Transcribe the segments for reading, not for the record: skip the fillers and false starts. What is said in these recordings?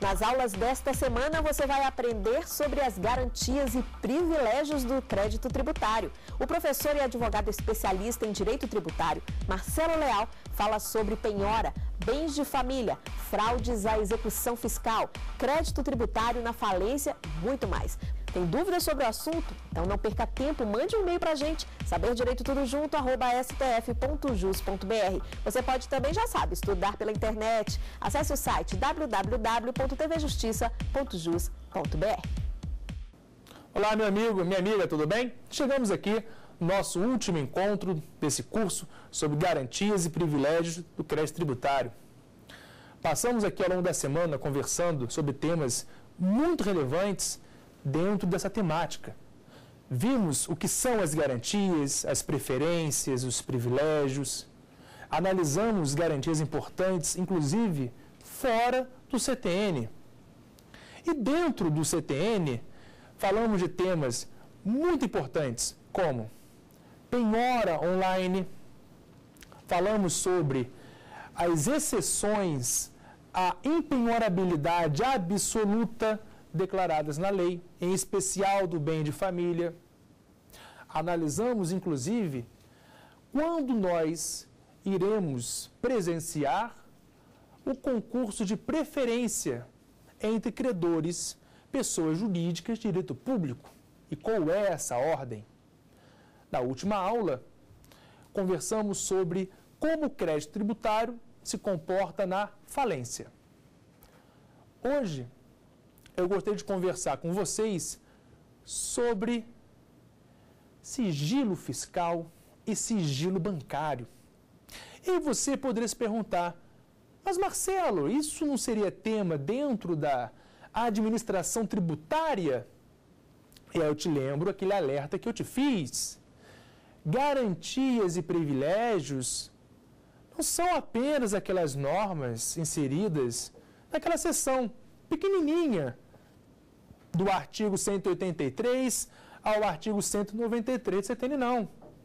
Nas aulas desta semana, você vai aprender sobre as garantias e privilégios do crédito tributário. O professor e advogado especialista em direito tributário, Marcelo Leal, fala sobre penhora, bens de família, fraudes à execução fiscal, crédito tributário na falência e muito mais. Tem dúvidas sobre o assunto? Então não perca tempo, mande um e-mail para a gente, saberdireitotudojunto@stf.jus.br. Você pode também, já sabe, estudar pela internet. Acesse o site www.tvjustiça.jus.br. Olá, meu amigo, minha amiga, tudo bem? Chegamos aqui no nosso último encontro desse curso sobre garantias e privilégios do crédito tributário. Passamos aqui ao longo da semana conversando sobre temas muito relevantes dentro dessa temática. Vimos o que são as garantias, as preferências, os privilégios. Analisamos garantias importantes, inclusive fora do CTN. E dentro do CTN, falamos de temas muito importantes, como penhora online. Falamos sobre as exceções à impenhorabilidade absoluta declaradas na lei, em especial do bem de família. Analisamos, inclusive, quando nós iremos presenciar o concurso de preferência entre credores, pessoas jurídicas de direito público. E qual é essa ordem? Na última aula, conversamos sobre como o crédito tributário se comporta na falência. Hoje, eu gostaria de conversar com vocês sobre sigilo fiscal e sigilo bancário. E você poderia se perguntar, mas Marcelo, isso não seria tema dentro da administração tributária? E aí eu te lembro aquele alerta que eu te fiz. Garantias e privilégios não são apenas aquelas normas inseridas naquela seção pequenininha do artigo 183 ao artigo 193 do CTN, não.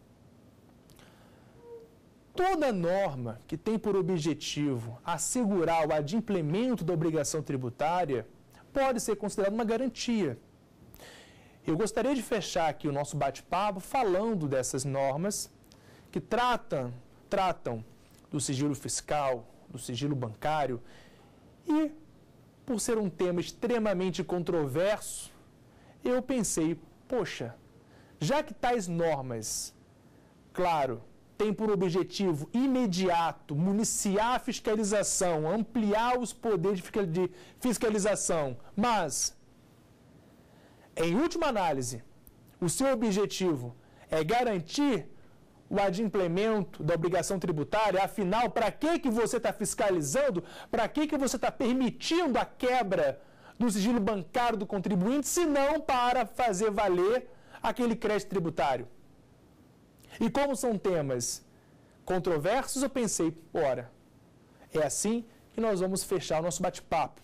Toda norma que tem por objetivo assegurar o adimplemento da obrigação tributária pode ser considerada uma garantia. Eu gostaria de fechar aqui o nosso bate-papo falando dessas normas que tratam do sigilo fiscal, do sigilo bancário e, por ser um tema extremamente controverso, eu pensei, poxa, já que tais normas, claro, têm por objetivo imediato municiar a fiscalização, ampliar os poderes de fiscalização, mas, em última análise, o seu objetivo é garantir o adimplemento da obrigação tributária, afinal, para que você está fiscalizando, para que você está permitindo a quebra do sigilo bancário do contribuinte, se não para fazer valer aquele crédito tributário? E como são temas controversos, eu pensei, ora, é assim que nós vamos fechar o nosso bate-papo.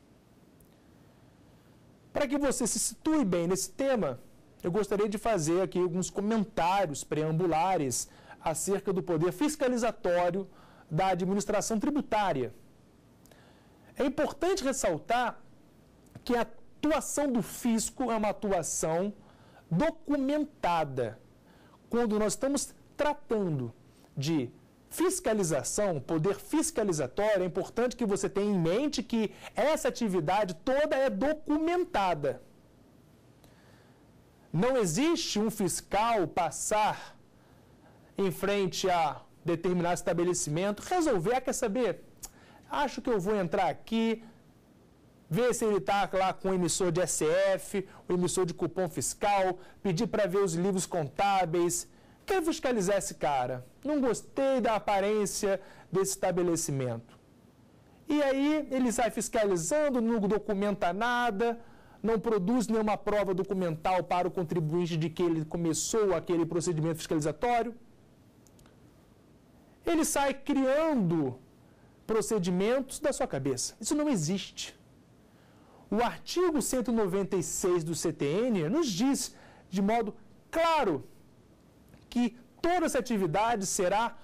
Para que você se situe bem nesse tema, eu gostaria de fazer aqui alguns comentários preambulares acerca do poder fiscalizatório da administração tributária. É importante ressaltar que a atuação do fisco é uma atuação documentada. Quando nós estamos tratando de fiscalização, poder fiscalizatório, é importante que você tenha em mente que essa atividade toda é documentada. Não existe um fiscal passar em frente a determinado estabelecimento, resolver, quer saber, acho que eu vou entrar aqui, ver se ele está lá com o emissor de SF, o emissor de cupom fiscal, pedir para ver os livros contábeis. Quero fiscalizar esse cara. Não gostei da aparência desse estabelecimento. E aí ele sai fiscalizando, não documenta nada, não produz nenhuma prova documental para o contribuinte de que ele começou aquele procedimento fiscalizatório. Ele sai criando procedimentos da sua cabeça. Isso não existe. O artigo 196 do CTN nos diz de modo claro que toda essa atividade será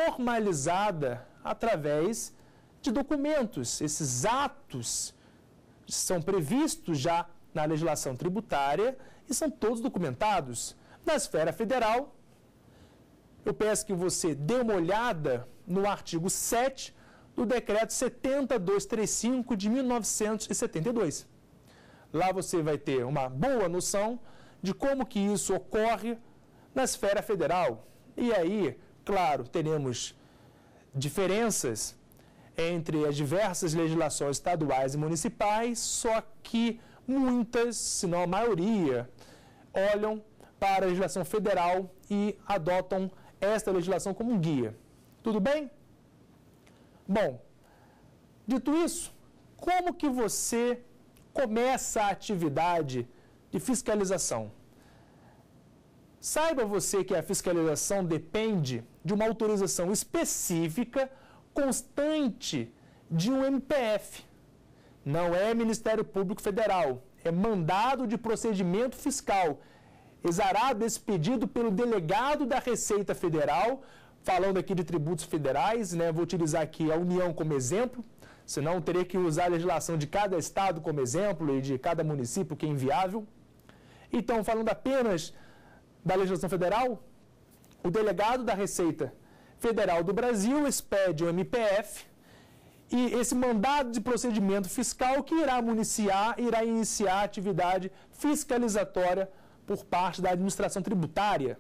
formalizada através de documentos. Esses atos são previstos já na legislação tributária e são todos documentados. Na esfera federal, eu peço que você dê uma olhada no artigo 7 do Decreto 70.235 de 1972. Lá você vai ter uma boa noção de como que isso ocorre na esfera federal. E aí, claro, teremos diferenças entre as diversas legislações estaduais e municipais, só que muitas, se não a maioria, olham para a legislação federal e adotam esta legislação como um guia. Tudo bem? Bom, dito isso, como que você começa a atividade de fiscalização? Saiba você que a fiscalização depende de uma autorização específica, constante, de um MPF. Não é Ministério Público Federal, é mandado de procedimento fiscal, exarado esse pedido pelo delegado da Receita Federal, falando aqui de tributos federais, né? Vou utilizar aqui a União como exemplo, senão teria que usar a legislação de cada estado como exemplo e de cada município, que é inviável. Então, falando apenas da legislação federal, o delegado da Receita Federal do Brasil expede o MPF e esse mandado de procedimento fiscal que irá iniciar a atividade fiscalizatória por parte da administração tributária.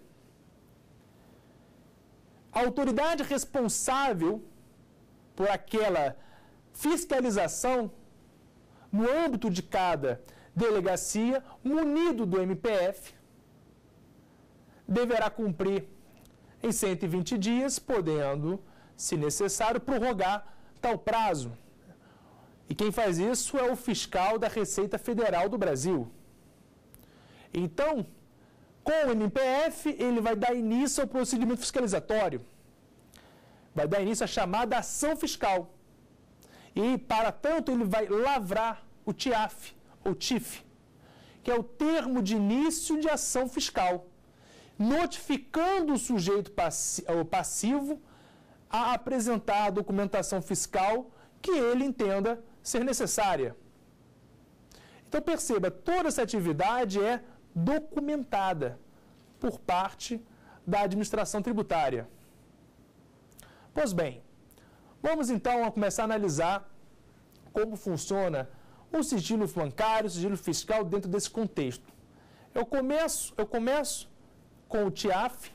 A autoridade responsável por aquela fiscalização, no âmbito de cada delegacia, munido do MPF, deverá cumprir em 120 dias, podendo, se necessário, prorrogar tal prazo. E quem faz isso é o fiscal da Receita Federal do Brasil. Então, com o MPF, ele vai dar início ao procedimento fiscalizatório. Vai dar início à chamada ação fiscal. E, para tanto, ele vai lavrar o TIAF, ou TIF, que é o termo de início de ação fiscal, notificando o sujeito passivo a apresentar a documentação fiscal que ele entenda ser necessária. Então, perceba, toda essa atividade é documentada por parte da administração tributária. Pois bem, vamos então a começar a analisar como funciona o sigilo bancário, o sigilo fiscal dentro desse contexto. Eu começo com o TIAF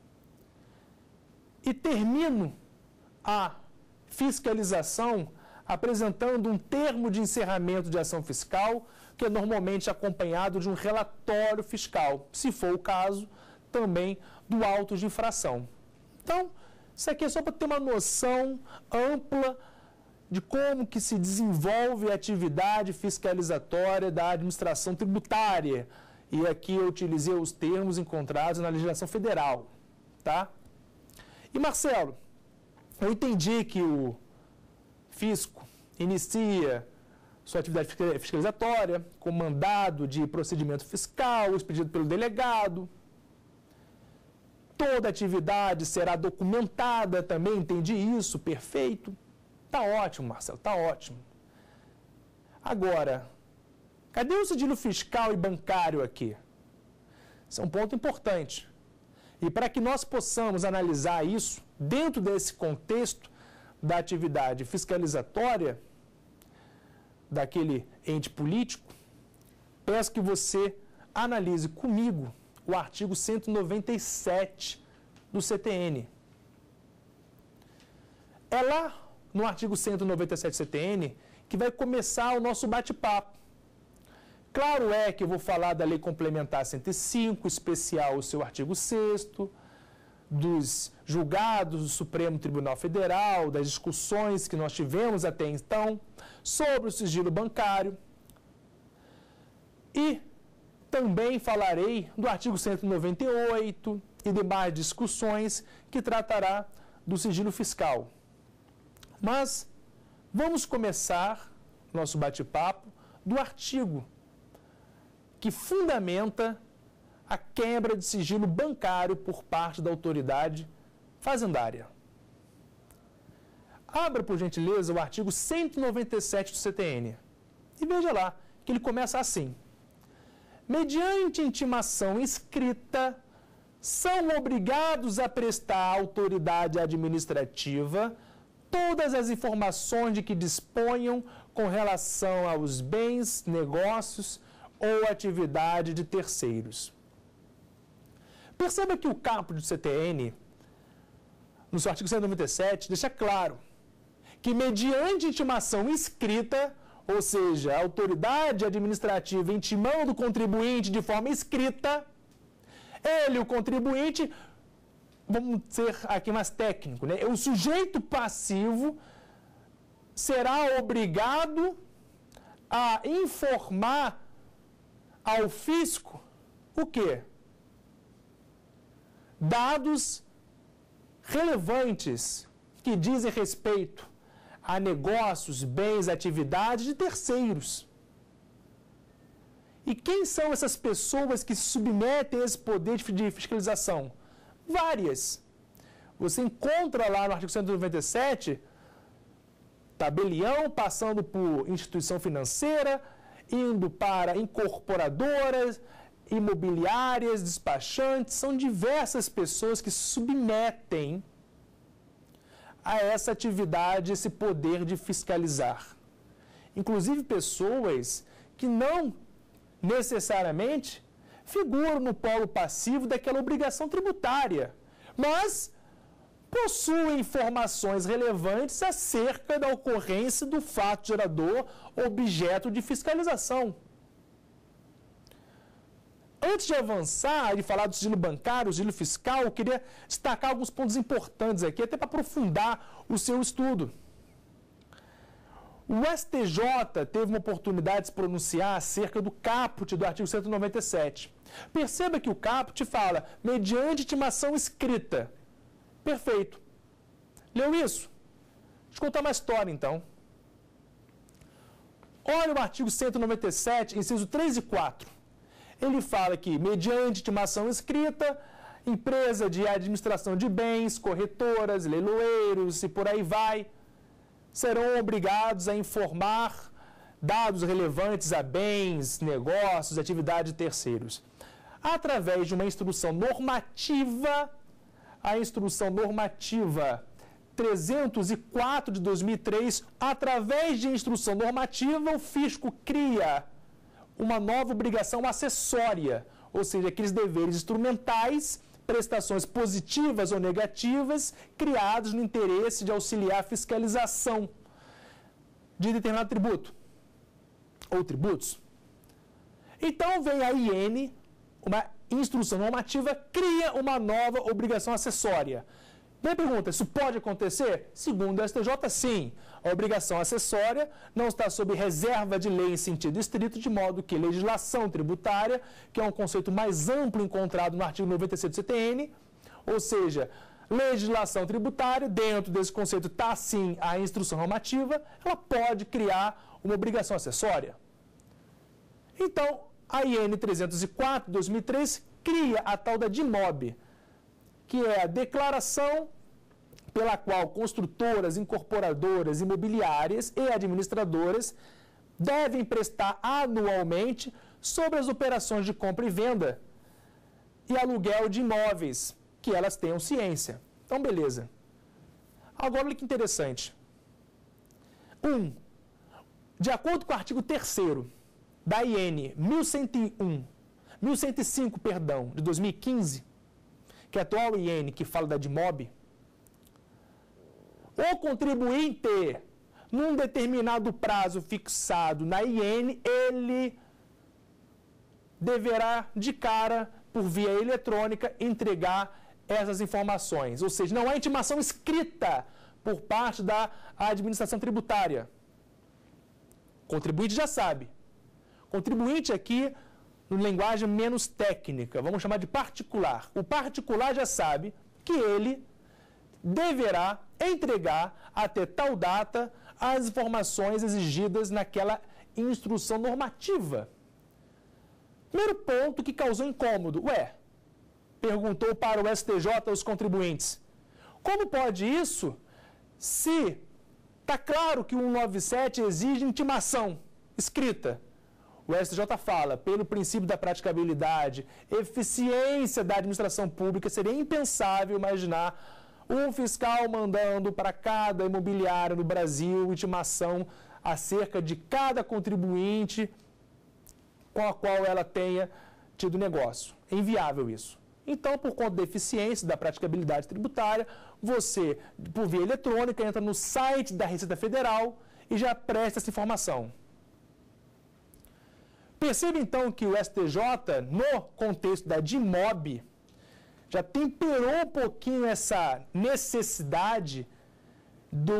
e termino a fiscalização apresentando um termo de encerramento de ação fiscal, que é normalmente acompanhado de um relatório fiscal, se for o caso, também do auto de infração. Então, isso aqui é só para ter uma noção ampla de como que se desenvolve a atividade fiscalizatória da administração tributária. E aqui eu utilizei os termos encontrados na legislação federal, tá? E Marcelo, eu entendi que o fisco inicia sua atividade fiscalizatória com mandado de procedimento fiscal expedido pelo delegado. Toda atividade será documentada também, entendi isso, perfeito. Tá ótimo, Marcelo, tá ótimo. Agora, cadê o sigilo fiscal e bancário aqui? Isso é um ponto importante. E para que nós possamos analisar isso dentro desse contexto da atividade fiscalizatória daquele ente político, peço que você analise comigo o artigo 197 do CTN. É lá no artigo 197 do CTN que vai começar o nosso bate-papo. Claro é que eu vou falar da Lei Complementar 105, especial o seu artigo 6º, dos julgados do Supremo Tribunal Federal, das discussões que nós tivemos até então sobre o sigilo bancário. E também falarei do artigo 198 e demais discussões que tratará do sigilo fiscal. Mas vamos começar nosso bate-papo do artigo que fundamenta a quebra de sigilo bancário por parte da autoridade fazendária. Abra, por gentileza, o artigo 197 do CTN. E veja lá, que ele começa assim. Mediante intimação escrita, são obrigados a prestar à autoridade administrativa todas as informações de que disponham com relação aos bens, negócios ou atividade de terceiros. Perceba que o caput do CTN, no seu artigo 197, deixa claro que mediante intimação escrita, ou seja, a autoridade administrativa intimando o contribuinte de forma escrita, ele, o contribuinte, vamos ser aqui mais técnico, né? O sujeito passivo será obrigado a informar ao fisco o quê? Dados relevantes que dizem respeito a negócios, bens, atividades de terceiros. E quem são essas pessoas que se submetem a esse poder de fiscalização? Várias. Você encontra lá no artigo 197, tabelião, passando por instituição financeira, indo para incorporadoras, imobiliárias, despachantes, são diversas pessoas que se submetem a essa atividade, esse poder de fiscalizar. Inclusive pessoas que não necessariamente figuram no polo passivo daquela obrigação tributária, mas possuem informações relevantes acerca da ocorrência do fato gerador objeto de fiscalização. Antes de avançar e falar do sigilo bancário, sigilo fiscal, eu queria destacar alguns pontos importantes aqui, até para aprofundar o seu estudo. O STJ teve uma oportunidade de se pronunciar acerca do caput do artigo 197. Perceba que o caput fala, mediante intimação escrita. Perfeito. Leu isso? Deixa eu contar uma história, então. Olha o artigo 197, inciso 3 e 4. Ele fala que, mediante intimação escrita, empresa de administração de bens, corretoras, leiloeiros e por aí vai, serão obrigados a informar dados relevantes a bens, negócios, atividade de terceiros. Através de uma instrução normativa, a instrução normativa 304 de 2003, através de instrução normativa, o fisco cria uma nova obrigação acessória, ou seja, aqueles deveres instrumentais, prestações positivas ou negativas, criados no interesse de auxiliar a fiscalização de determinado tributo ou tributos. Então vem a IN, uma instrução normativa, cria uma nova obrigação acessória. Minha pergunta, isso pode acontecer? Segundo o STJ, sim. A obrigação acessória não está sob reserva de lei em sentido estrito, de modo que legislação tributária, que é um conceito mais amplo encontrado no artigo 96 do CTN, ou seja, legislação tributária, dentro desse conceito está sim a instrução normativa, ela pode criar uma obrigação acessória. Então, a IN 304 de 2003 cria a tal da DIMOB, que é a declaração pela qual construtoras, incorporadoras, imobiliárias e administradoras devem prestar anualmente sobre as operações de compra e venda e aluguel de imóveis, que elas tenham ciência. Então, beleza. Agora, olha que interessante. De acordo com o artigo 3º da IN 1105, de 2015, que é a atual IN que fala da DIMOB, o contribuinte, num determinado prazo fixado na IN, ele deverá, de cara, por via eletrônica, entregar essas informações. Ou seja, não há intimação escrita por parte da administração tributária. O contribuinte já sabe. Contribuinte aqui, em linguagem menos técnica, vamos chamar de particular. O particular já sabe que ele deverá entregar até tal data as informações exigidas naquela instrução normativa. Primeiro ponto que causou incômodo. Perguntou para o STJ os contribuintes, como pode isso se está claro que o 197 exige intimação? escrita. O STJ fala, pelo princípio da praticabilidade, eficiência da administração pública, seria impensável imaginar um fiscal mandando para cada imobiliária no Brasil intimação acerca de cada contribuinte com a qual ela tenha tido negócio. É inviável isso. Então, por conta da eficiência da praticabilidade tributária, você, por via eletrônica, entra no site da Receita Federal e já presta essa informação. Perceba, então, que o STJ, no contexto da DIMOB, já temperou um pouquinho essa necessidade do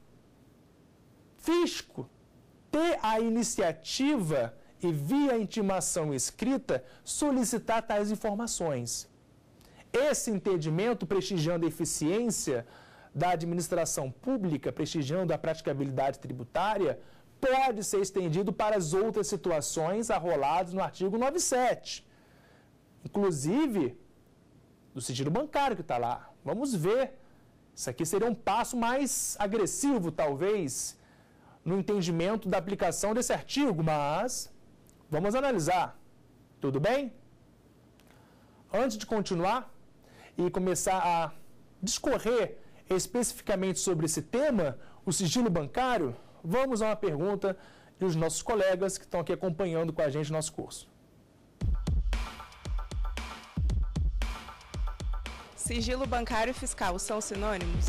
fisco ter a iniciativa e, via intimação escrita, solicitar tais informações. Esse entendimento, prestigiando a eficiência da administração pública, prestigiando a praticabilidade tributária, pode ser estendido para as outras situações arroladas no artigo 97. Inclusive, do sigilo bancário que está lá. Vamos ver. Isso aqui seria um passo mais agressivo, talvez, no entendimento da aplicação desse artigo, mas vamos analisar. Tudo bem? Antes de continuar e começar a discorrer especificamente sobre esse tema, o sigilo bancário, vamos a uma pergunta dos nossos colegas que estão aqui acompanhando com a gente o nosso curso. Sigilo bancário e fiscal são sinônimos?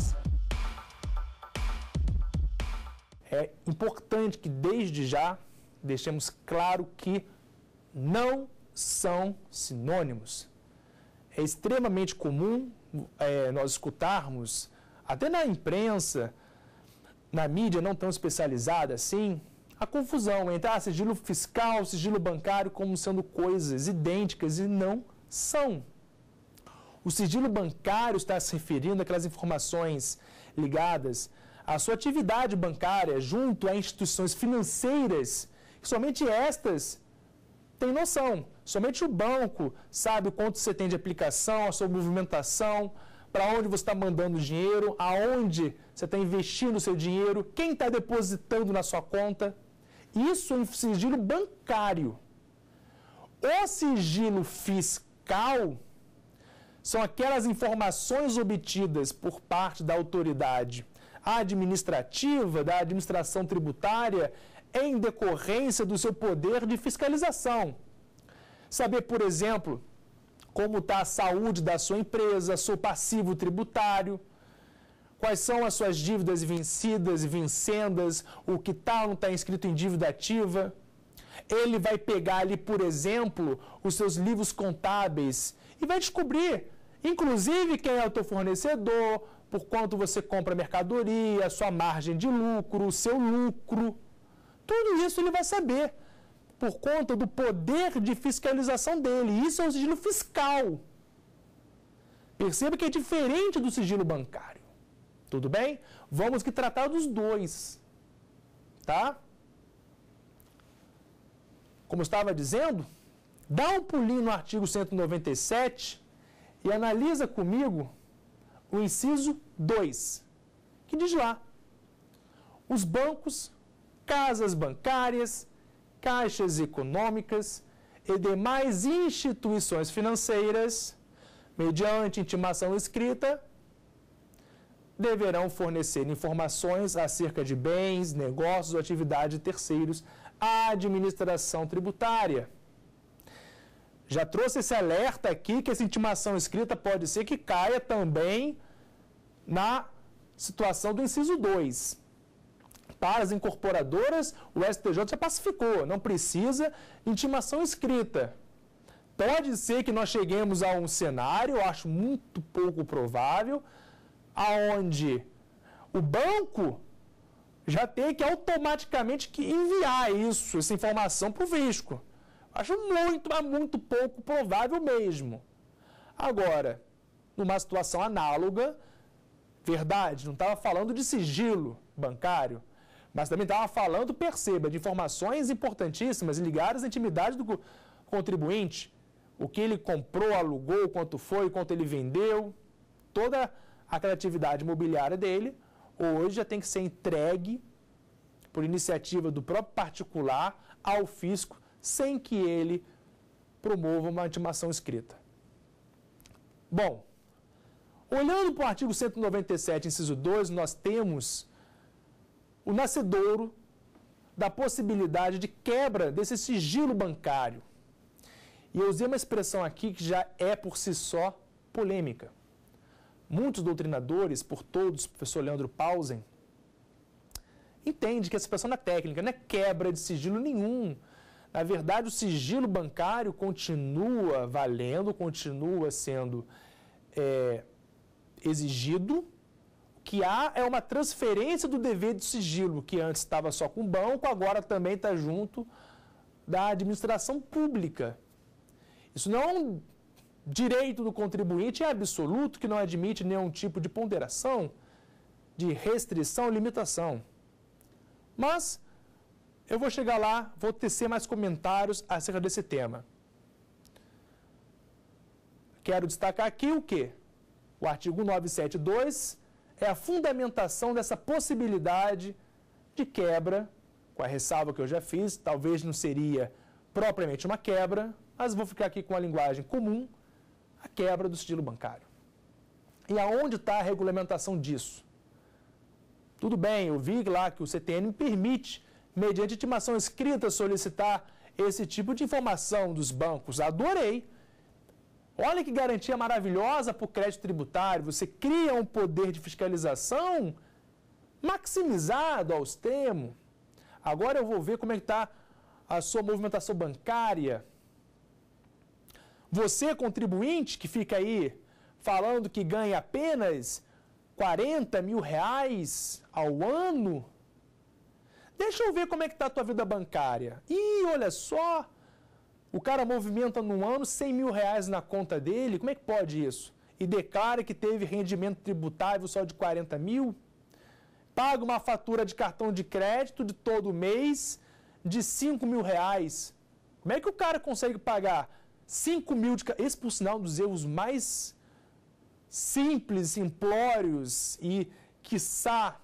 É importante que desde já deixemos claro que não são sinônimos. É extremamente comum nós escutarmos, até na imprensa, na mídia não tão especializada assim, a confusão entre sigilo fiscal, sigilo bancário como sendo coisas idênticas e não são. O sigilo bancário está se referindo àquelas informações ligadas à sua atividade bancária junto a instituições financeiras, que somente estas têm noção. Somente o banco sabe quanto você tem de aplicação, a sua movimentação, para onde você está mandando dinheiro, aonde você está investindo o seu dinheiro, quem está depositando na sua conta. Isso é um sigilo bancário. O sigilo fiscal são aquelas informações obtidas por parte da autoridade administrativa, da administração tributária, em decorrência do seu poder de fiscalização. Saber, por exemplo, como está a saúde da sua empresa, seu passivo tributário, quais são as suas dívidas vencidas e vincendas, o que está ou não está inscrito em dívida ativa. Ele vai pegar ali, por exemplo, os seus livros contábeis e vai descobrir, inclusive, quem é o teu fornecedor, por quanto você compra mercadoria, a sua margem de lucro, o seu lucro. Tudo isso ele vai saber, por conta do poder de fiscalização dele. Isso é o sigilo fiscal. Perceba que é diferente do sigilo bancário. Tudo bem? Vamos que tratar dos dois. Tá? Como eu estava dizendo, dá um pulinho no artigo 197 e analisa comigo o inciso 2, que diz lá: os bancos, casas bancárias, caixas econômicas e demais instituições financeiras, mediante intimação escrita, deverão fornecer informações acerca de bens, negócios ou atividade de terceiros à administração tributária. Já trouxe esse alerta aqui que essa intimação escrita pode ser que caia também na situação do inciso 2. Para as incorporadoras, o STJ já pacificou, não precisa intimação escrita. Pode ser que nós cheguemos a um cenário, eu acho muito pouco provável, aonde o banco já tem que automaticamente enviar isso, essa informação para o fisco. Acho muito, mas muito pouco provável mesmo. Agora, numa situação análoga, verdade, não estava falando de sigilo bancário, mas também estava falando, perceba, de informações importantíssimas ligadas à intimidade do contribuinte. O que ele comprou, alugou, quanto foi, quanto ele vendeu, toda aquela atividade imobiliária dele, hoje já tem que ser entregue por iniciativa do próprio particular ao fisco, sem que ele promova uma intimação escrita. Bom, olhando para o artigo 197, inciso 2, nós temos o nascedouro da possibilidade de quebra desse sigilo bancário. E eu usei uma expressão aqui que já é por si só polêmica. Muitos doutrinadores, por todos, professor Leandro Pausen, entende que essa expressão não é técnica, não é quebra de sigilo nenhum. Na verdade, o sigilo bancário continua valendo, continua sendo exigido. O que há é uma transferência do dever de sigilo, que antes estava só com o banco, agora também está junto da administração pública. Isso não é um direito do contribuinte, é absoluto, que não admite nenhum tipo de ponderação, de restrição, limitação. Mas eu vou chegar lá, vou tecer mais comentários acerca desse tema. Quero destacar aqui o quê? O artigo 972 é a fundamentação dessa possibilidade de quebra, com a ressalva que eu já fiz, talvez não seria propriamente uma quebra, mas vou ficar aqui com a linguagem comum, a quebra do sigilo bancário. E aonde está a regulamentação disso? Tudo bem, eu vi lá que o CTN me permite, mediante intimação escrita, solicitar esse tipo de informação dos bancos. Adorei! Olha que garantia maravilhosa para o crédito tributário. Você cria um poder de fiscalização maximizado ao extremo. Agora eu vou ver como é que está a sua movimentação bancária. Você, contribuinte, que fica aí falando que ganha apenas 40 mil reais ao ano, deixa eu ver como é que está a tua vida bancária. Ih, olha só, o cara movimenta num ano 100 mil reais na conta dele, como é que pode isso? E declara que teve rendimento tributável só de 40 mil, paga uma fatura de cartão de crédito de todo mês de 5 mil reais. Como é que o cara consegue pagar 5 mil de... Esse, por sinal, um dos erros mais simples, simplórios e, quiçá,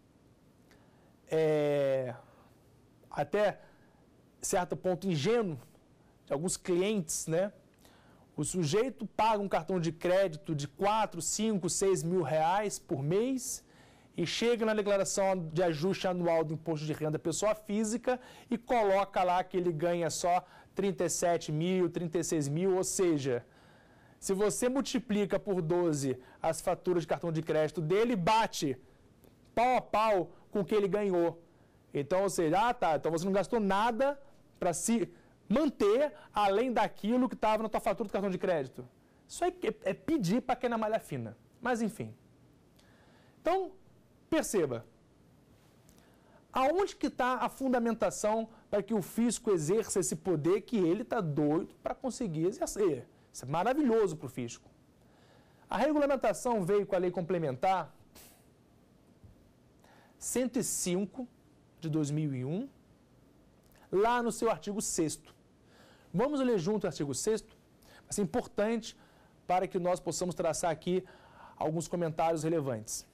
até certo ponto ingênuo de alguns clientes, né? O sujeito paga um cartão de crédito de 4, 5, 6 mil reais por mês e chega na declaração de ajuste anual do imposto de renda pessoa física e coloca lá que ele ganha só 37 mil, 36 mil, ou seja, se você multiplica por 12 as faturas de cartão de crédito dele, bate pau a pau com o que ele ganhou. Então, ou seja, então você não gastou nada para se manter além daquilo que estava na tua fatura do cartão de crédito. Isso aí é pedir para quem é na malha fina. Mas, enfim. Então, perceba. Aonde que está a fundamentação para que o fisco exerça esse poder que ele está doido para conseguir exercer? Isso é maravilhoso para o fisco. A regulamentação veio com a lei complementar 105 de 2001, lá no seu artigo 6º. Vamos ler junto o artigo 6º, vai ser importante para que nós possamos traçar aqui alguns comentários relevantes.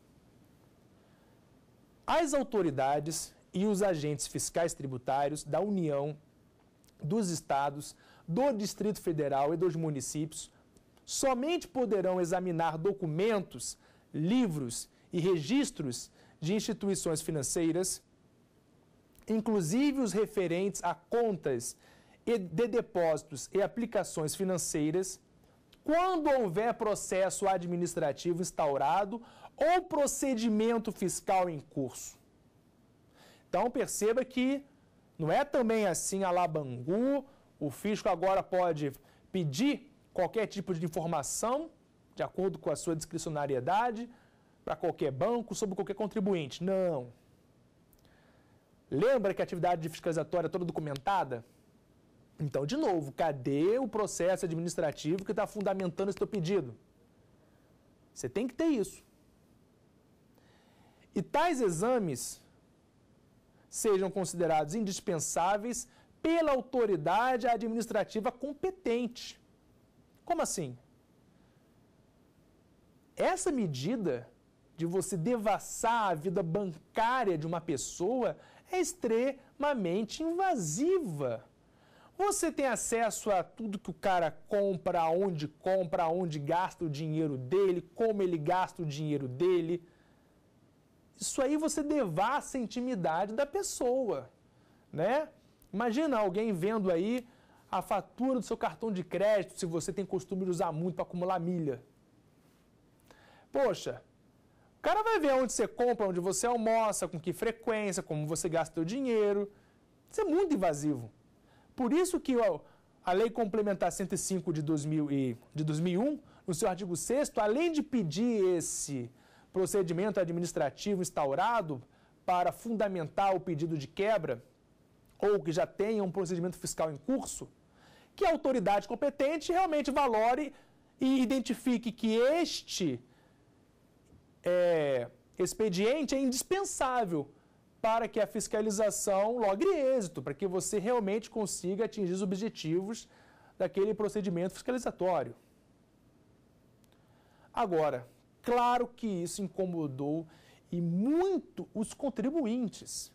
As autoridades e os agentes fiscais tributários da União, dos Estados, do Distrito Federal e dos municípios somente poderão examinar documentos, livros e registros de instituições financeiras, inclusive os referentes a contas de depósitos e aplicações financeiras, quando houver processo administrativo instaurado ou procedimento fiscal em curso. Então, perceba que não é também assim a la Bangu, o fisco agora pode pedir qualquer tipo de informação, de acordo com a sua discricionariedade, para qualquer banco, sobre qualquer contribuinte. Não. Lembra que a atividade fiscalizatória é toda documentada? Então, de novo, cadê o processo administrativo que está fundamentando esse teu pedido? Você tem que ter isso. E tais exames sejam considerados indispensáveis pela autoridade administrativa competente. Como assim? Essa medida de você devassar a vida bancária de uma pessoa é extremamente invasiva. Você tem acesso a tudo que o cara compra, aonde gasta o dinheiro dele, como ele gasta o dinheiro dele. Isso aí você devassa a intimidade da pessoa, né? Imagina alguém vendo aí a fatura do seu cartão de crédito, se você tem costume de usar muito para acumular milha. Poxa, o cara vai ver onde você compra, onde você almoça, com que frequência, como você gasta o seu dinheiro. Isso é muito invasivo. Por isso que a Lei Complementar 105 de 2001, no seu artigo 6º, além de pedir esse procedimento administrativo instaurado para fundamentar o pedido de quebra, ou que já tenha um procedimento fiscal em curso, que a autoridade competente realmente valore e identifique que este expediente é indispensável para que a fiscalização logre êxito, para que você realmente consiga atingir os objetivos daquele procedimento fiscalizatório. Agora, claro que isso incomodou e muito os contribuintes.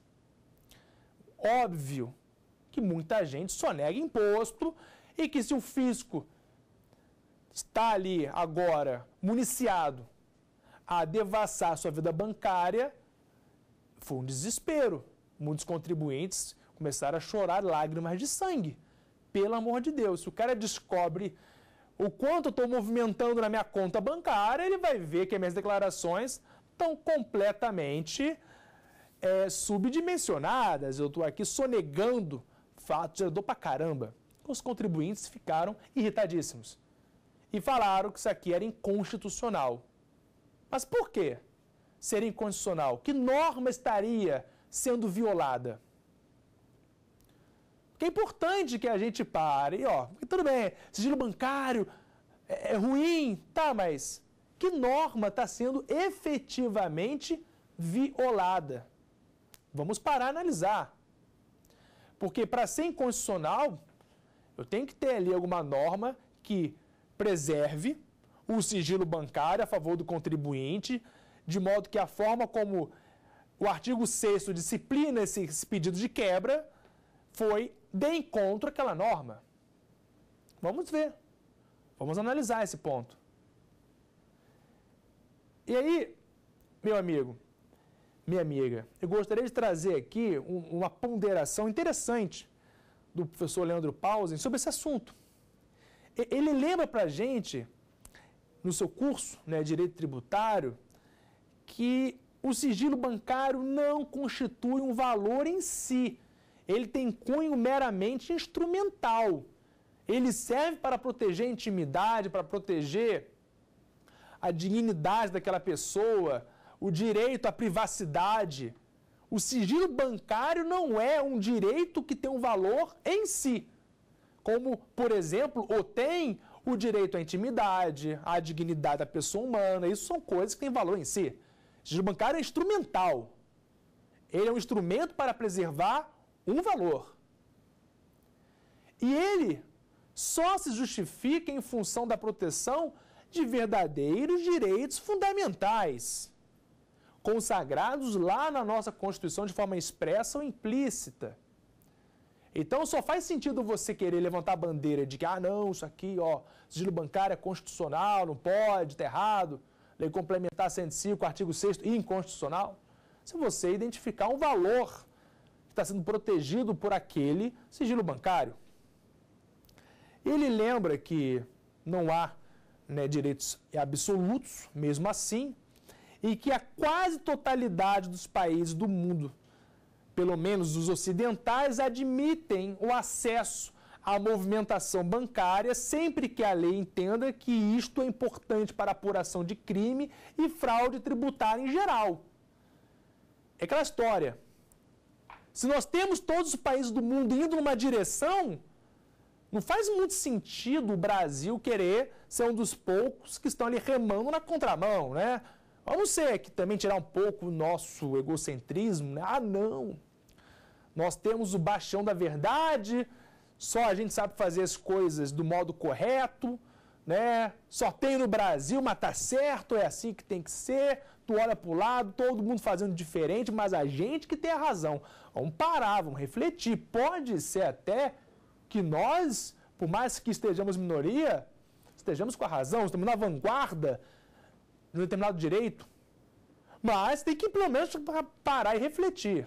Óbvio que muita gente só nega imposto e que se o fisco está ali agora municiado a devassar sua vida bancária, foi um desespero. Muitos contribuintes começaram a chorar lágrimas de sangue. Pelo amor de Deus, se o cara descobre o quanto eu estou movimentando na minha conta bancária, ele vai ver que as minhas declarações estão completamente subdimensionadas. Eu estou aqui sonegando fato gerador pra caramba. Os contribuintes ficaram irritadíssimos e falaram que isso aqui era inconstitucional. Mas por quê? Ser inconstitucional? Que norma estaria sendo violada? Porque é importante que a gente pare. Tudo bem, sigilo bancário é ruim, tá, mas que norma está sendo efetivamente violada? Vamos parar e analisar. Porque para ser inconstitucional, eu tenho que ter ali alguma norma que preserve o sigilo bancário a favor do contribuinte, de modo que a forma como o artigo 6º disciplina esse pedido de quebra foi de encontro àquela norma. Vamos ver. Vamos analisar esse ponto. E aí, meu amigo, minha amiga, eu gostaria de trazer aqui uma ponderação interessante do professor Leandro Pausen sobre esse assunto. Ele lembra para a gente, no seu curso, Direito Tributário, que o sigilo bancário não constitui um valor em si. Ele tem cunho meramente instrumental. Ele serve para proteger a intimidade, para proteger a dignidade daquela pessoa, o direito à privacidade. O sigilo bancário não é um direito que tem um valor em si. Como, por exemplo, tem o direito à intimidade, à dignidade da pessoa humana. Isso são coisas que têm valor em si. O sigilo bancário é instrumental. Ele é um instrumento para preservar um valor. E ele só se justifica em função da proteção de verdadeiros direitos fundamentais, consagrados lá na nossa Constituição de forma expressa ou implícita. Então só faz sentido você querer levantar a bandeira de que, não, isso aqui, sigilo bancário é constitucional, não pode, está errado, Lei Complementar 105, artigo 6º, inconstitucional, se você identificar um valor que está sendo protegido por aquele sigilo bancário. Ele lembra que não há direitos absolutos, mesmo assim, e que a quase totalidade dos países do mundo, pelo menos os ocidentais, admitem o acesso à movimentação bancária sempre que a lei entenda que isto é importante para a apuração de crime e fraude tributária em geral. É aquela história. Se nós temos todos os países do mundo indo numa direção, não faz muito sentido o Brasil querer ser um dos poucos que estão ali remando na contramão, né? Vamos ser aqui também tirar um pouco o nosso egocentrismo, né? Não. Nós temos o bastião da verdade, só a gente sabe fazer as coisas do modo correto, né? Só tem no Brasil, mas tá certo, é assim que tem que ser. Tu olha para o lado, todo mundo fazendo diferente, mas a gente que tem a razão. Vamos parar, vamos refletir. Pode ser até que nós, por mais que estejamos minoria, estejamos com a razão, estamos na vanguarda de um determinado direito, mas tem que pelo menos parar e refletir.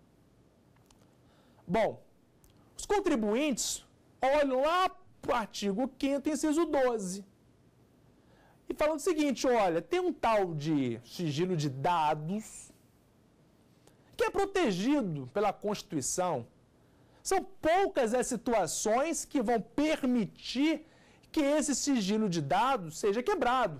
Bom, os contribuintes olham lá para o artigo 5º, inciso 12, e falam o seguinte, olha, tem um tal de sigilo de dados que é protegido pela Constituição. São poucas as situações que vão permitir que esse sigilo de dados seja quebrado.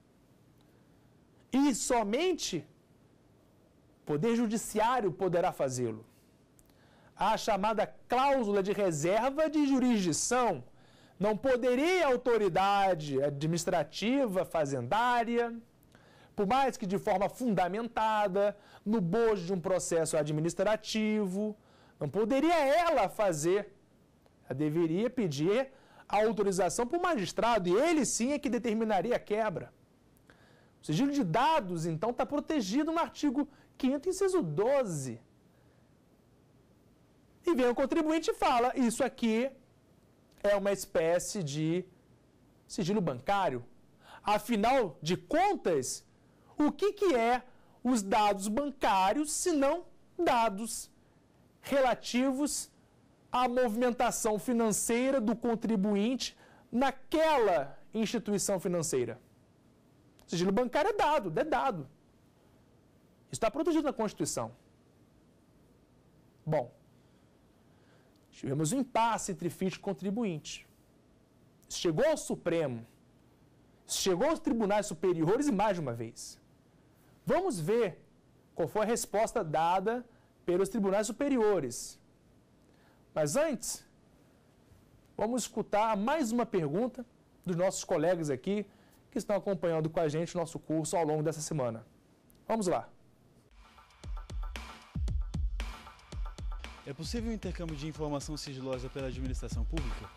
E somente o Poder Judiciário poderá fazê-lo. A chamada cláusula de reserva de jurisdição não poderia a autoridade administrativa, fazendária, por mais que de forma fundamentada, no bojo de um processo administrativo, não poderia ela fazer. Ela deveria pedir a autorização para o magistrado, e ele sim é que determinaria a quebra. O sigilo de dados, então, está protegido no artigo 5º, inciso 12. E vem o contribuinte e fala, isso aqui é uma espécie de sigilo bancário. Afinal de contas, o que é os dados bancários, se não dados relativos à movimentação financeira do contribuinte naquela instituição financeira? O sigilo bancário é dado. Isso está protegido na Constituição. Bom, tivemos um impasse entre fisco e contribuinte. Chegou ao Supremo, chegou aos tribunais superiores e mais de uma vez. Vamos ver qual foi a resposta dada pelos tribunais superiores. Mas antes, vamos escutar mais uma pergunta dos nossos colegas aqui que estão acompanhando com a gente o nosso curso ao longo dessa semana. Vamos lá. É possível o intercâmbio de informação sigilosa pela administração pública?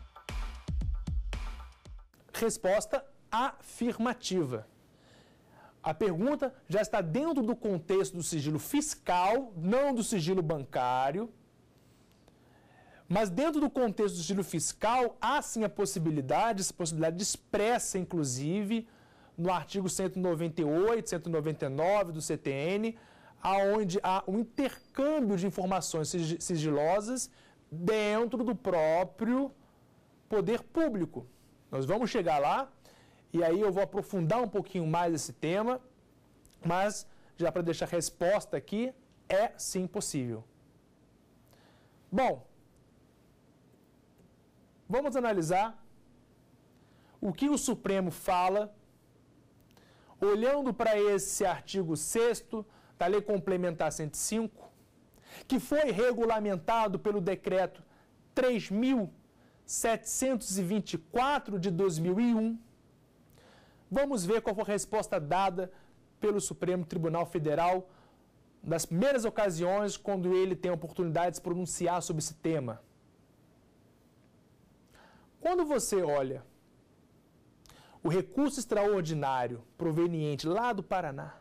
Resposta afirmativa. A pergunta já está dentro do contexto do sigilo fiscal, não do sigilo bancário. Mas dentro do contexto do sigilo fiscal, há sim a possibilidade, essa possibilidade expressa, inclusive, no artigo 198, 199 do CTN, aonde há um intercâmbio de informações sigilosas dentro do próprio poder público. Nós vamos chegar lá, e aí eu vou aprofundar um pouquinho mais esse tema, mas, já para deixar a resposta aqui, é sim possível. Bom, vamos analisar o que o Supremo fala, olhando para esse artigo 6º da Lei Complementar 105, que foi regulamentado pelo Decreto 3.724 de 2001. Vamos ver qual foi a resposta dada pelo Supremo Tribunal Federal nas primeiras ocasiões quando ele tem a oportunidade de se pronunciar sobre esse tema. Quando você olha o recurso extraordinário proveniente lá do Paraná,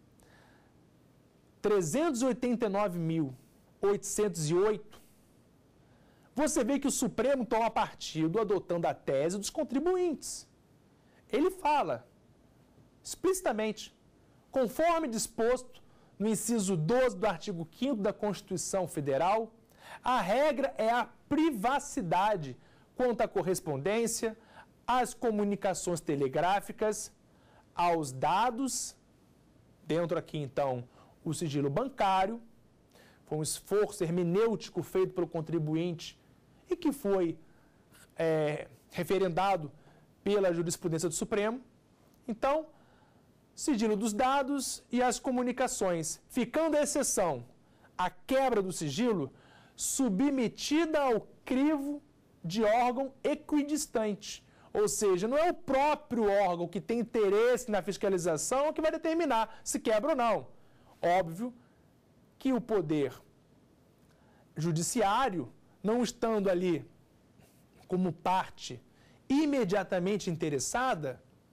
389.808, você vê que o Supremo toma partido adotando a tese dos contribuintes. Ele fala explicitamente, conforme disposto no inciso 12 do artigo 5º da Constituição Federal, a regra é a privacidade quanto à correspondência, às comunicações telegráficas, aos dados, dentro aqui então o sigilo bancário, foi um esforço hermenêutico feito pelo contribuinte e que foi referendado pela jurisprudência do Supremo. Então, sigilo dos dados e as comunicações, ficando a exceção a quebra do sigilo submetida ao crivo de órgão equidistante. Ou seja, não é o próprio órgão que tem interesse na fiscalização que vai determinar se quebra ou não. Óbvio que o poder judiciário, não estando ali como parte imediatamente interessada,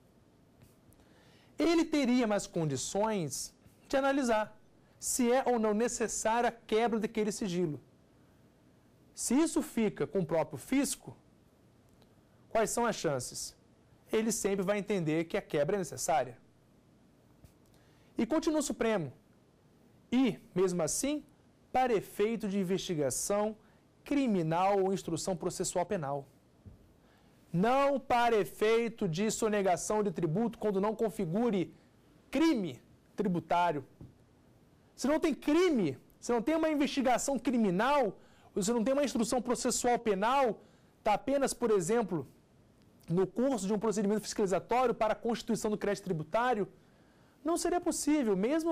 ele teria mais condições de analisar se é ou não necessária a quebra daquele sigilo. Se isso fica com o próprio fisco, quais são as chances? Ele sempre vai entender que a quebra é necessária. E continua o Supremo. E, mesmo assim, para efeito de investigação criminal ou instrução processual penal. Não para efeito de sonegação de tributo quando não configure crime tributário. Se não tem crime, se não tem uma investigação criminal, se não tem uma instrução processual penal, está apenas, por exemplo, no curso de um procedimento fiscalizatório para a constituição do crédito tributário, não seria possível, mesmo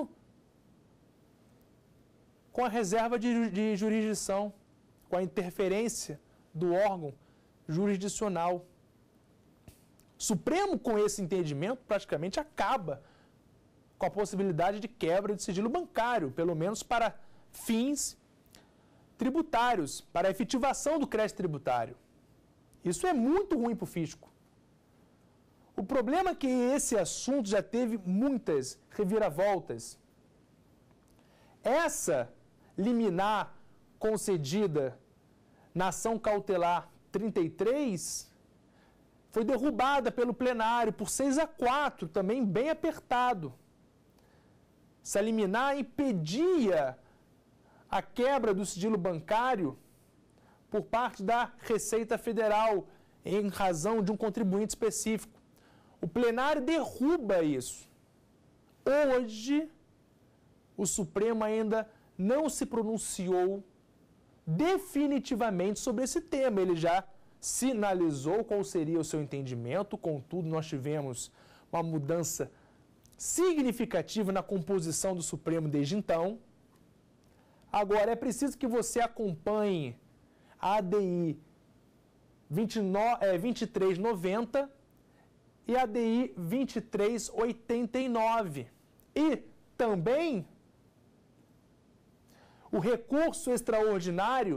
com a reserva de jurisdição, com a interferência do órgão jurisdicional. O Supremo, com esse entendimento, praticamente acaba com a possibilidade de quebra de sigilo bancário, pelo menos para fins tributários, para a efetivação do crédito tributário. Isso é muito ruim para o fisco. O problema é que esse assunto já teve muitas reviravoltas. Essa liminar concedida na ação cautelar 33 foi derrubada pelo plenário por 6-4, também bem apertado. Essa liminar impedia a quebra do sigilo bancário por parte da Receita Federal em razão de um contribuinte específico. O plenário derruba isso. Hoje, o Supremo ainda não se pronunciou definitivamente sobre esse tema. Ele já sinalizou qual seria o seu entendimento, contudo, nós tivemos uma mudança significativa na composição do Supremo desde então. Agora, é preciso que você acompanhe a ADI 2390 e a ADI 2389. E também o recurso extraordinário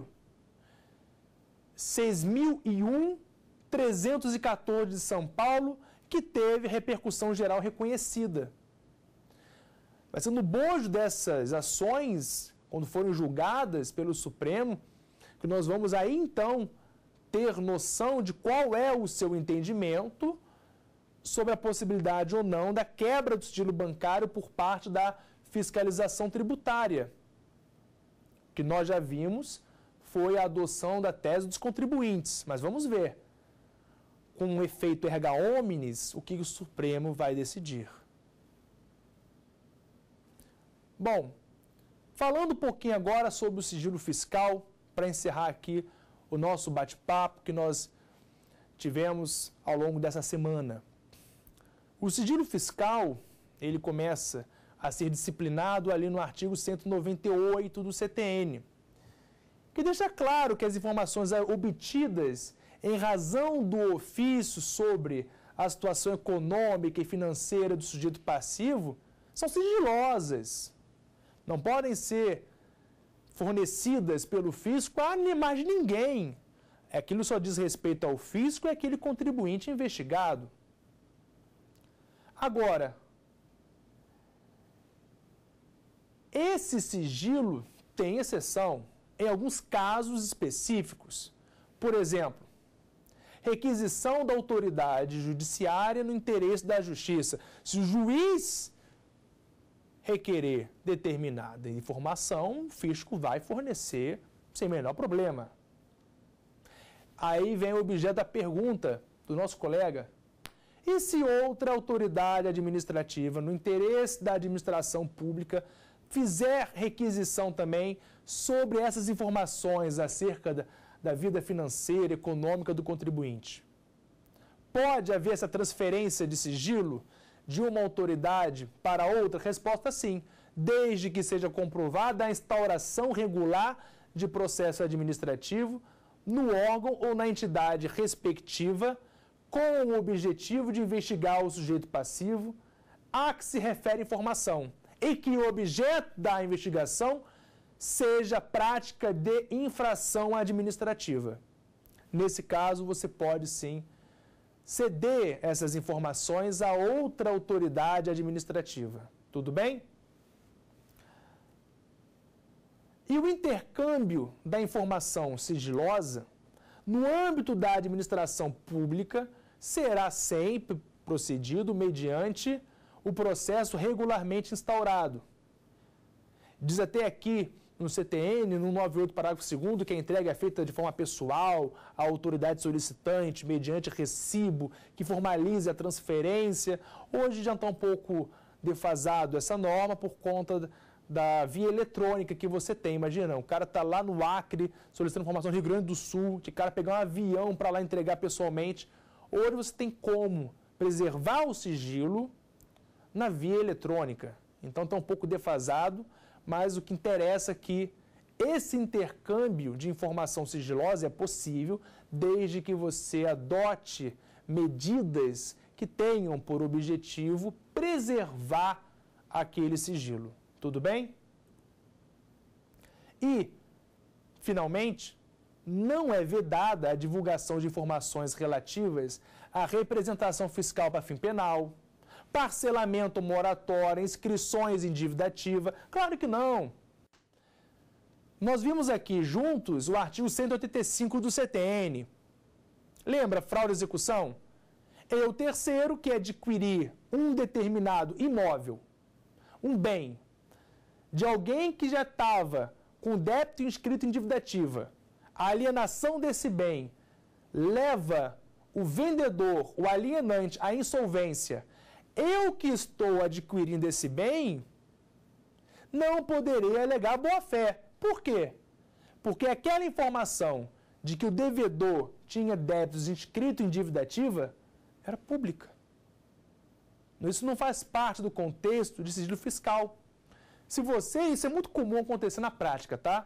6.001/314 de São Paulo, que teve repercussão geral reconhecida. Vai ser no bojo dessas ações, quando forem julgadas pelo Supremo, que nós vamos aí então ter noção de qual é o seu entendimento sobre a possibilidade ou não da quebra do sigilo bancário por parte da fiscalização tributária. Que nós já vimos foi a adoção da tese dos contribuintes, mas vamos ver, com um efeito erga omnes, o que o Supremo vai decidir. Bom, falando um pouquinho agora sobre o sigilo fiscal, para encerrar aqui o nosso bate-papo que nós tivemos ao longo dessa semana. O sigilo fiscal, ele começa a ser disciplinado ali no artigo 198 do CTN, que deixa claro que as informações obtidas em razão do ofício sobre a situação econômica e financeira do sujeito passivo são sigilosas. Não podem ser fornecidas pelo fisco a mais de ninguém. Aquilo só diz respeito ao fisco e àquele contribuinte investigado. Agora, esse sigilo tem exceção em alguns casos específicos. Por exemplo, requisição da autoridade judiciária no interesse da justiça. Se o juiz requerer determinada informação, o fisco vai fornecer sem menor problema. Aí vem o objeto da pergunta do nosso colega. E se outra autoridade administrativa, no interesse da administração pública, fizer requisição também sobre essas informações acerca da vida financeira e econômica do contribuinte? Pode haver essa transferência de sigilo de uma autoridade para outra? Resposta sim, desde que seja comprovada a instauração regular de processo administrativo no órgão ou na entidade respectiva, com o objetivo de investigar o sujeito passivo a que se refere a informação, e que o objeto da investigação seja prática de infração administrativa. Nesse caso, você pode sim ceder essas informações a outra autoridade administrativa. Tudo bem? E o intercâmbio da informação sigilosa, no âmbito da administração pública, será sempre procedido mediante o processo regularmente instaurado. Diz até aqui no CTN, no 98, parágrafo 2º, que a entrega é feita de forma pessoal à autoridade solicitante, mediante recibo, que formalize a transferência. Hoje já está um pouco defasado essa norma por conta da via eletrônica que você tem. Imagina, o cara está lá no Acre, solicitando informação do Rio Grande do Sul, de cara pegar um avião para lá entregar pessoalmente. Hoje você tem como preservar o sigilo na via eletrônica. Então está um pouco defasado, mas o que interessa é que esse intercâmbio de informação sigilosa é possível desde que você adote medidas que tenham por objetivo preservar aquele sigilo. Tudo bem? E, finalmente, não é vedada a divulgação de informações relativas à representação fiscal para fim penal, parcelamento moratório, inscrições em dívida ativa. Claro que não. Nós vimos aqui juntos o artigo 185 do CTN. Lembra, fraude e execução? É o terceiro que adquirir um determinado imóvel, um bem, de alguém que já estava com débito inscrito em dívida ativa. A alienação desse bem leva o vendedor, o alienante, à insolvência. Eu que estou adquirindo esse bem, não poderei alegar boa-fé. Por quê? Porque aquela informação de que o devedor tinha débitos inscritos em dívida ativa era pública. Isso não faz parte do contexto de sigilo fiscal. Isso é muito comum acontecer na prática, tá?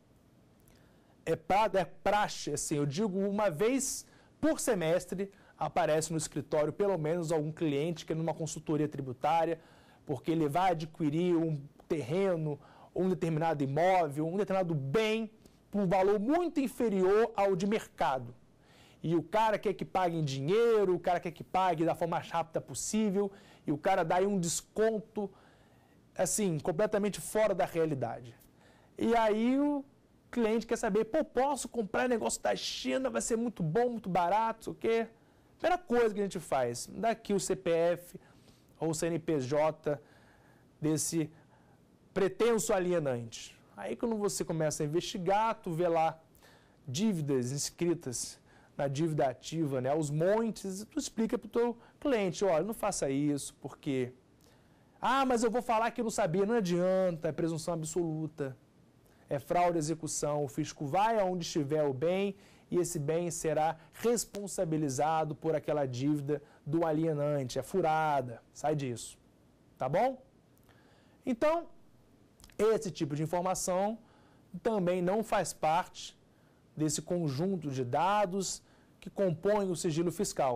É praxe, assim, eu digo uma vez por semestre aparece no escritório pelo menos algum cliente que é numa consultoria tributária, porque ele vai adquirir um terreno, um determinado imóvel, um determinado bem por um valor muito inferior ao de mercado. E o cara quer que pague em dinheiro, o cara quer que pague da forma mais rápida possível, e o cara dá aí um desconto, assim, completamente fora da realidade. E aí o cliente quer saber, posso comprar negócio da China, vai ser muito bom, muito barato, o quê? Primeira coisa que a gente faz, dá aqui o CPF ou o CNPJ desse pretenso alienante. Aí quando você começa a investigar, tu vê lá dívidas inscritas na dívida ativa, né, aos montes, e tu explica para o teu cliente, olha, não faça isso, porque... mas eu vou falar que eu não sabia, não adianta, é presunção absoluta. É fraude e execução, o fisco vai aonde estiver o bem e esse bem será responsabilizado por aquela dívida do alienante, é furada, sai disso, tá bom? Então, esse tipo de informação também não faz parte desse conjunto de dados que compõem o sigilo fiscal.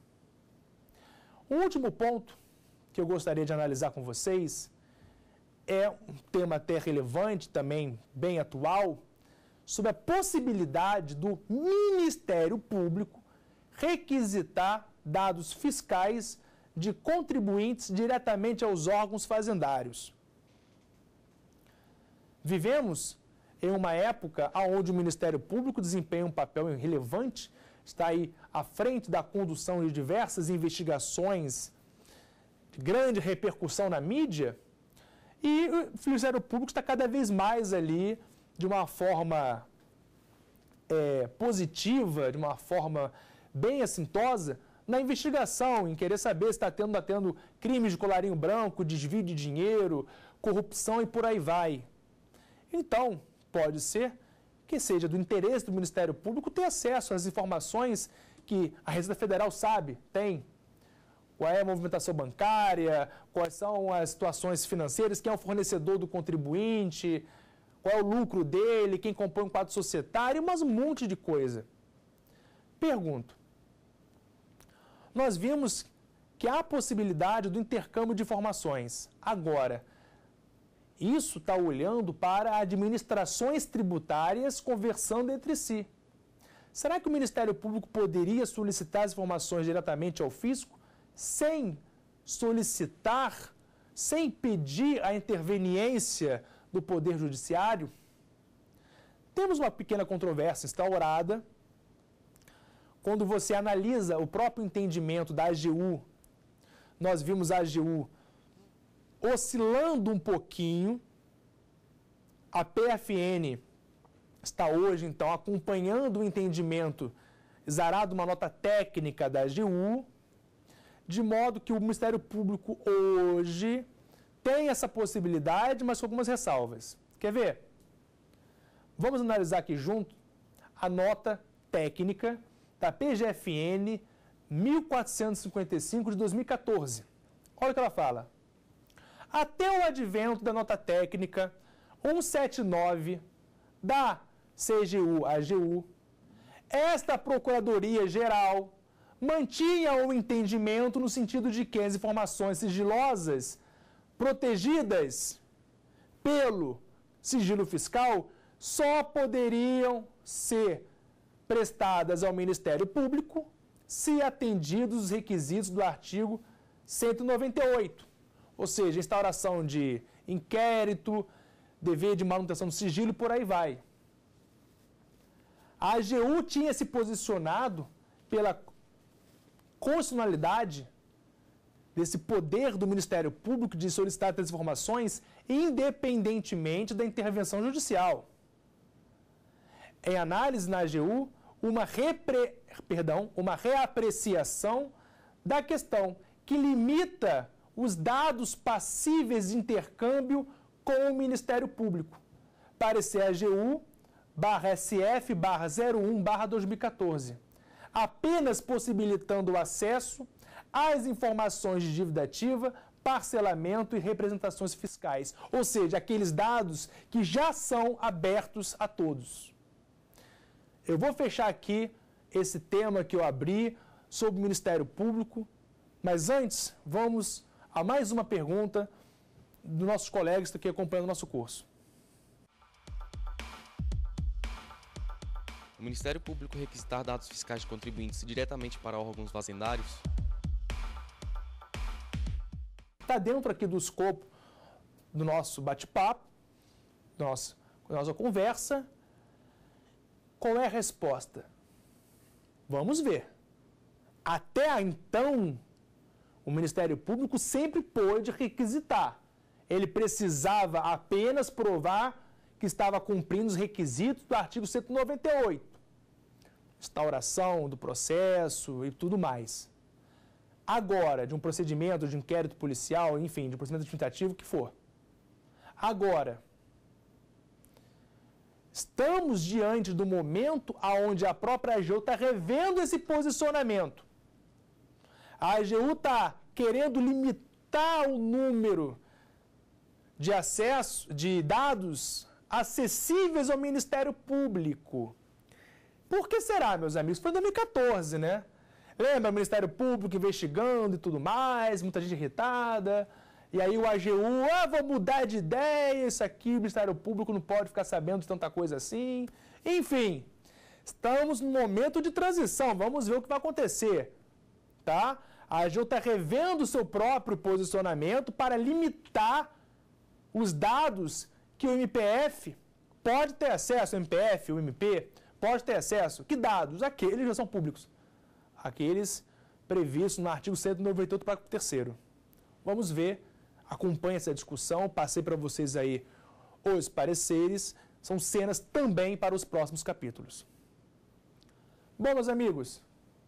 O último ponto que eu gostaria de analisar com vocês é um tema até relevante, também bem atual, sobre a possibilidade do Ministério Público requisitar dados fiscais de contribuintes diretamente aos órgãos fazendários. Vivemos em uma época onde o Ministério Público desempenha um papel relevante, está aí à frente da condução de diversas investigações de grande repercussão na mídia, e o Ministério Público está cada vez mais ali de uma forma positiva, de uma forma bem assintosa, na investigação, em querer saber se está tendo crimes de colarinho branco, desvio de dinheiro, corrupção e por aí vai. Então, pode ser que seja do interesse do Ministério Público ter acesso às informações que a Receita Federal sabe, tem. Qual é a movimentação bancária, quais são as situações financeiras, quem é o fornecedor do contribuinte, qual é o lucro dele, quem compõe um quadro societário, mas um monte de coisa. Pergunto, nós vimos que há a possibilidade do intercâmbio de informações. Agora, isso está olhando para administrações tributárias conversando entre si. será que o Ministério Público poderia solicitar as informações diretamente ao fisco sem solicitar, sem pedir a interveniência do Poder Judiciário? Temos uma pequena controvérsia instaurada quando você analisa o próprio entendimento da AGU. Nós vimos a AGU oscilando um pouquinho. A PFN está hoje, então, acompanhando o entendimento exarado uma nota técnica da AGU, de modo que o Ministério Público hoje tem essa possibilidade, mas com algumas ressalvas. Quer ver? Vamos analisar aqui junto a nota técnica da PGFN 1455 de 2014. Olha o que ela fala. Até o advento da nota técnica 179 da CGU-AGU, esta Procuradoria-Geral mantinha o entendimento no sentido de que as informações sigilosas protegidas pelo sigilo fiscal só poderiam ser prestadas ao Ministério Público se atendidos os requisitos do artigo 198, ou seja, instauração de inquérito, dever de manutenção do sigilo e por aí vai. A AGU tinha se posicionado pela constitucionalidade desse poder do Ministério Público de solicitar essas informações independentemente da intervenção judicial. Em análise na AGU, uma reapreciação da questão que limita os dados passíveis de intercâmbio com o Ministério Público. Parecer AGU/SF/01/2014, apenas possibilitando o acesso às informações de dívida ativa, parcelamento e representações fiscais, ou seja, aqueles dados que já são abertos a todos. Eu vou fechar aqui esse tema que eu abri sobre o Ministério Público, mas antes vamos a mais uma pergunta dos nossos colegas que estão aqui acompanhando o nosso curso. O Ministério Público requisitar dados fiscais de contribuintes diretamente para órgãos fazendários? Está dentro aqui do escopo do nosso bate-papo, da nossa conversa. Qual é a resposta? Vamos ver. Até então, o Ministério Público sempre pôde requisitar. Ele precisava apenas provar que estava cumprindo os requisitos do artigo 198. Instauração do processo e tudo mais. Agora, de um procedimento, de inquérito policial, enfim, de um procedimento administrativo, o que for. Agora, estamos diante do momento onde a própria AGU está revendo esse posicionamento. A AGU está querendo limitar o número de acesso de dados acessíveis ao Ministério Público. Por que será, meus amigos? Foi em 2014, né? Lembra o Ministério Público investigando e tudo mais, muita gente irritada. E aí o AGU, vou mudar de ideia, isso aqui, o Ministério Público não pode ficar sabendo de tanta coisa assim. Enfim, estamos num momento de transição, vamos ver o que vai acontecer, tá? A AGU está revendo o seu próprio posicionamento para limitar os dados que o MPF pode ter acesso, o MPF, o MP, pode ter acesso. Que dados? Aqueles que já são públicos. Aqueles previstos no artigo 198, parágrafo 3º. Vamos ver. Acompanhe essa discussão, passei para vocês aí os pareceres, são cenas também para os próximos capítulos. Bom, meus amigos,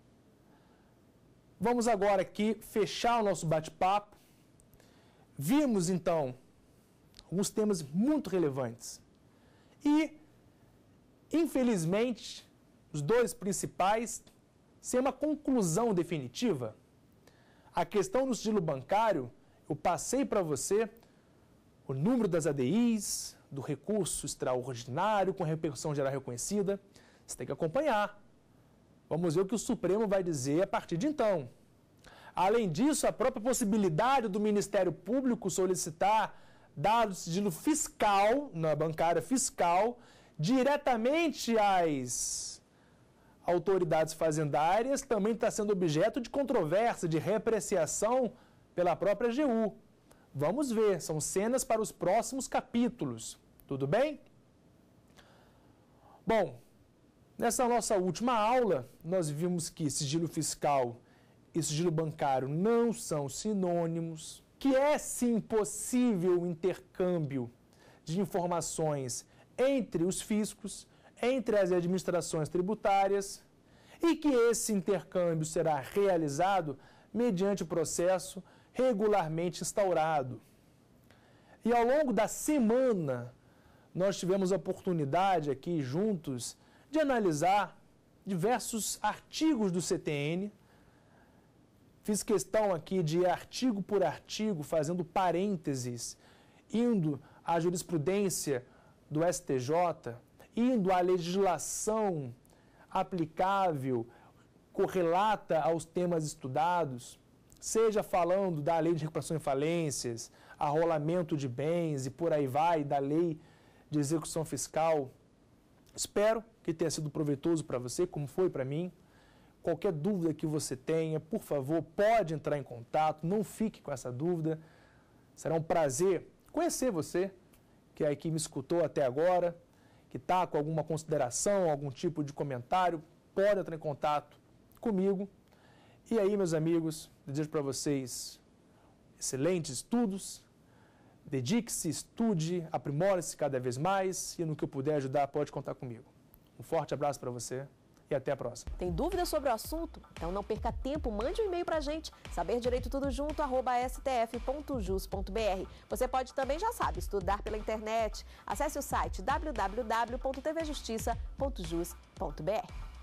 vamos agora aqui fechar o nosso bate-papo. Vimos, então, alguns temas muito relevantes. E, infelizmente, os dois principais, sem uma conclusão definitiva. A questão do sigilo bancário, eu passei para você o número das ADIs, do recurso extraordinário com repercussão geral reconhecida. Você tem que acompanhar. Vamos ver o que o Supremo vai dizer a partir de então. Além disso, a própria possibilidade do Ministério Público solicitar dados de sigilo fiscal, na bancária fiscal, diretamente autoridades fazendárias também está sendo objeto de controvérsia, de repreciação pela própria AGU. Vamos ver, são cenas para os próximos capítulos, tudo bem? Bom, nessa nossa última aula, nós vimos que sigilo fiscal e sigilo bancário não são sinônimos, que é sim possível o intercâmbio de informações entre os fiscos, entre as administrações tributárias, e que esse intercâmbio será realizado mediante o processo regularmente instaurado. E ao longo da semana, nós tivemos a oportunidade aqui juntos de analisar diversos artigos do CTN. Fiz questão aqui de ir artigo por artigo, fazendo parênteses, indo à jurisprudência do STJ, indo à legislação aplicável, correlata aos temas estudados, seja falando da lei de recuperação de falências, arrolamento de bens e por aí vai, da lei de execução fiscal. Espero que tenha sido proveitoso para você, como foi para mim. Qualquer dúvida que você tenha, por favor, pode entrar em contato, não fique com essa dúvida. Será um prazer conhecer você, que aqui me escutou até agora, que está com alguma consideração, algum tipo de comentário, pode entrar em contato comigo. E aí, meus amigos, desejo para vocês excelentes estudos, dedique-se, estude, aprimore-se cada vez mais e no que eu puder ajudar, pode contar comigo. Um forte abraço para você e até a próxima. Tem dúvida sobre o assunto? Então não perca tempo, mande um e-mail para a gente, saberdireitotudojunto@stf.jus.br. Você pode também, já sabe, estudar pela internet. Acesse o site www.tvjustiça.jus.br.